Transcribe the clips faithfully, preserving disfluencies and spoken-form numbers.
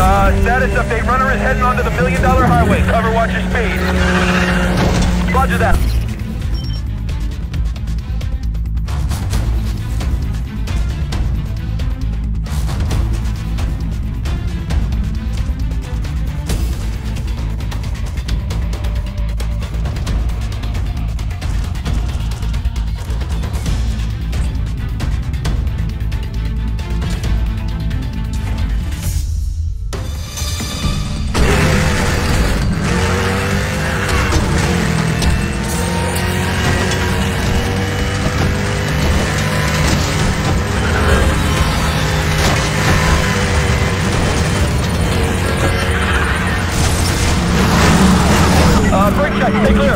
Uh, status update. Runner is heading onto the Million Dollar Highway. Cover, watch your speed. Roger that. Uh, brake check, stay clear.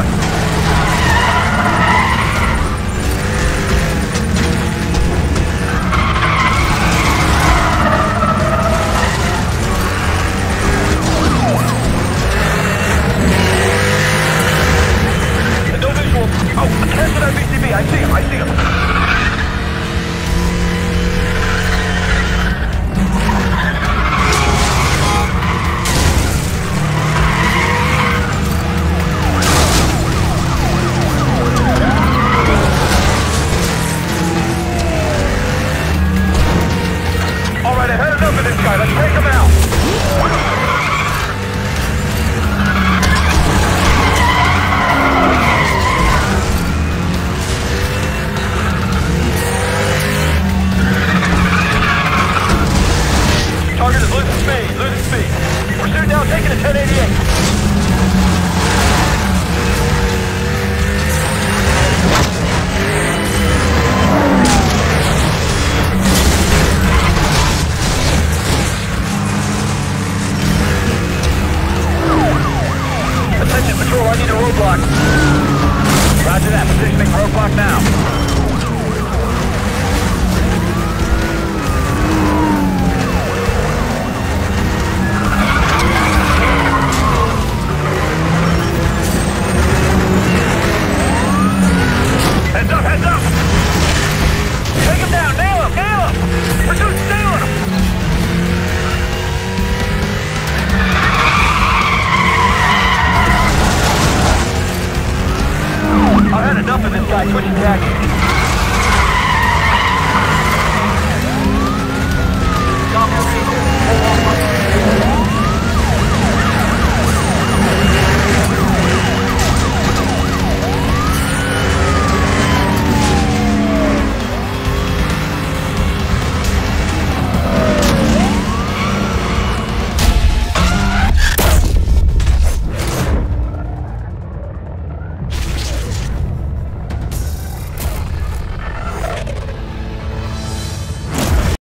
No visual. Oh, cancel that V C B. I see him, I see him. Alright, I've had enough of this guy. Let's take him out. Target is losing speed, losing speed. Pursuit now taking a ten eighty-eight. Attention, patrol, I need a roadblock. Roger that, positioning roadblock now.